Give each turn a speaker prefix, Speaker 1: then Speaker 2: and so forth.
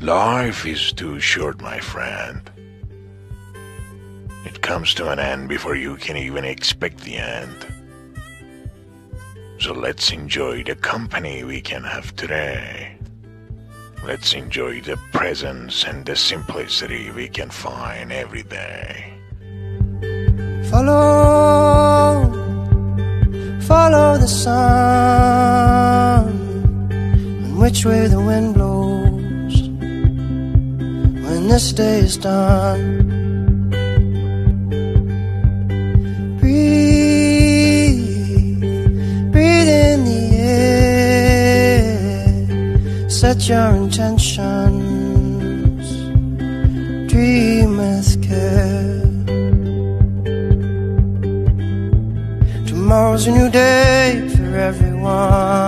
Speaker 1: Life is too short, my friend. It comes to an end before you can even expect the end. So let's enjoy the company we can have today. Let's enjoy the presence and the simplicity we can find every day.
Speaker 2: Follow the sun, and which way the wind blows when this day is done. Breathe in the air, set your intentions, dream with care. Tomorrow's a new day for everyone.